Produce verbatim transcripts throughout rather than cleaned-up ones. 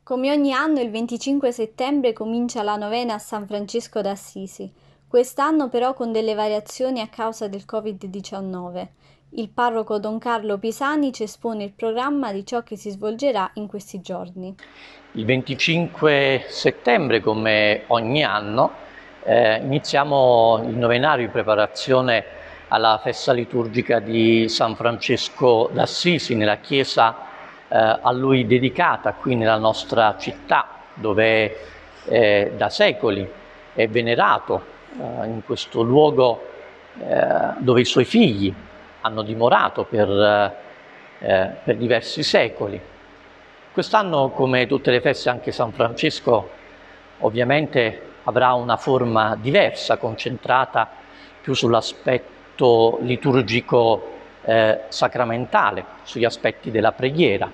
Come ogni anno il venticinque settembre comincia la novena a San Francesco d'Assisi, quest'anno però con delle variazioni a causa del covid diciannove. Il parroco Don Carlo Pisani ci espone il programma di ciò che si svolgerà in questi giorni. Il venticinque settembre, come ogni anno, eh, iniziamo il novenario in preparazione alla festa liturgica di San Francesco d'Assisi nella chiesa eh, a lui dedicata qui nella nostra città, dove eh, da secoli è venerato eh, in questo luogo eh, dove i suoi figli hanno dimorato per, eh, per diversi secoli. Quest'anno, come tutte le feste, anche San Francesco ovviamente avrà una forma diversa, concentrata più sull'aspetto liturgico eh, sacramentale, sugli aspetti della preghiera.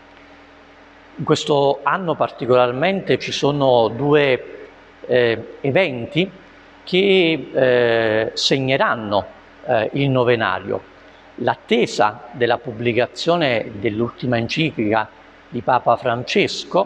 In questo anno particolarmente ci sono due eh, eventi che eh, segneranno eh, il novenario. L'attesa della pubblicazione dell'ultima enciclica di Papa Francesco,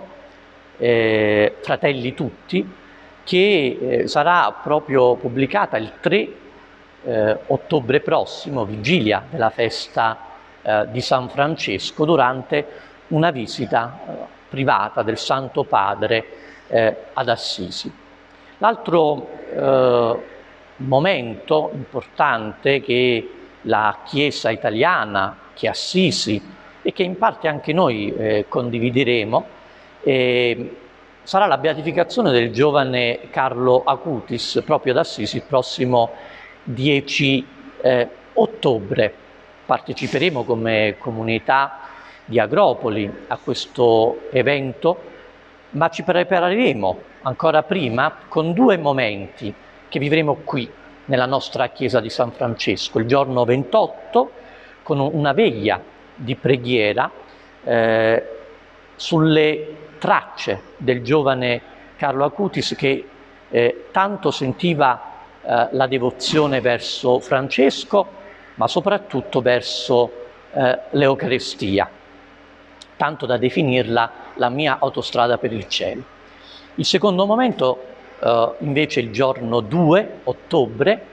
eh, Fratelli Tutti, che eh, sarà proprio pubblicata il tre eh, ottobre prossimo, vigilia della festa eh, di San Francesco, durante una visita eh, privata del Santo Padre eh, ad Assisi. L'altro eh, momento importante che la Chiesa italiana, che Assisi, e che in parte anche noi eh, condivideremo, eh, sarà la beatificazione del giovane Carlo Acutis proprio ad Assisi il prossimo dieci eh, ottobre. Parteciperemo come comunità di Agropoli a questo evento, ma ci prepareremo ancora prima con due momenti che vivremo qui nella nostra chiesa di San Francesco. Il giorno ventotto con una veglia di preghiera eh, sulle tracce del giovane Carlo Acutis, che eh, tanto sentiva eh, la devozione verso Francesco, ma soprattutto verso eh, l'Eucaristia, tanto da definirla la mia autostrada per il cielo. Il secondo momento eh, invece il giorno due ottobre,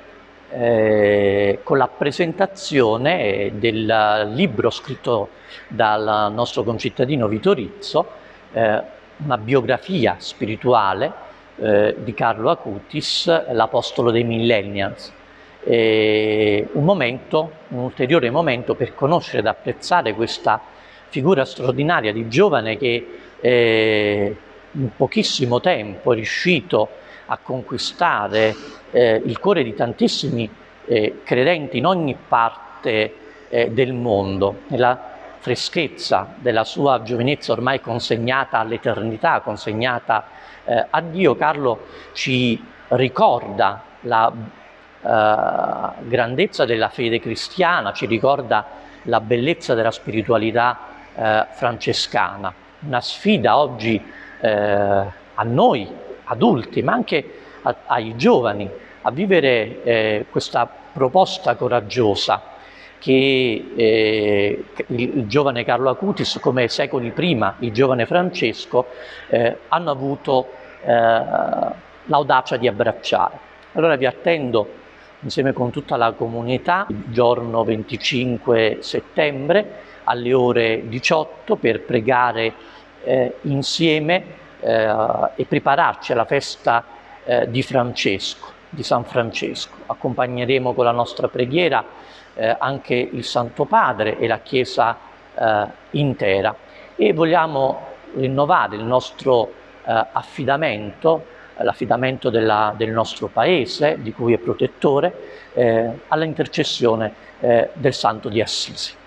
Eh, con la presentazione del libro scritto dal nostro concittadino Vito Rizzo, eh, una biografia spirituale eh, di Carlo Acutis, l'Apostolo dei Millennials. Eh, un momento, un ulteriore momento per conoscere ed apprezzare questa figura straordinaria di giovane che eh, in pochissimo tempo è riuscito a conquistare eh, il cuore di tantissimi eh, credenti in ogni parte eh, del mondo, nella freschezza della sua giovinezza ormai consegnata all'eternità, consegnata eh, a Dio. Carlo ci ricorda la eh, grandezza della fede cristiana, ci ricorda la bellezza della spiritualità eh, francescana, una sfida oggi eh, a noi adulti, ma anche a, ai giovani, a vivere eh, questa proposta coraggiosa che eh, il, il giovane Carlo Acutis, come secoli prima il giovane Francesco, eh, hanno avuto eh, l'audacia di abbracciare. Allora vi attendo insieme con tutta la comunità il giorno venticinque settembre alle ore diciotto per pregare eh, insieme Eh, e prepararci alla festa eh, di Francesco, di San Francesco. Accompagneremo con la nostra preghiera eh, anche il Santo Padre e la Chiesa eh, intera, e vogliamo rinnovare il nostro eh, affidamento, l'affidamento della, del nostro Paese, di cui è protettore, eh, alla intercessione eh, del Santo di Assisi.